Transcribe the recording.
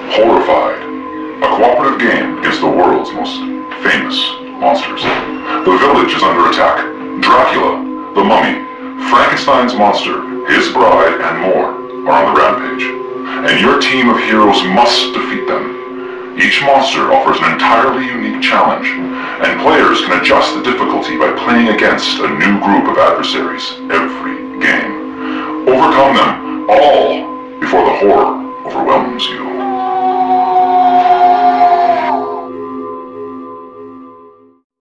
Horrified, a cooperative game against the world's most famous monsters. The village is under attack. Dracula, the mummy, Frankenstein's monster, his bride, and more are on the rampage. And your team of heroes must defeat them. Each monster offers an entirely unique challenge, and players can adjust the difficulty by playing against a new group of adversaries every game. Overcome them all before the horror overwhelms you.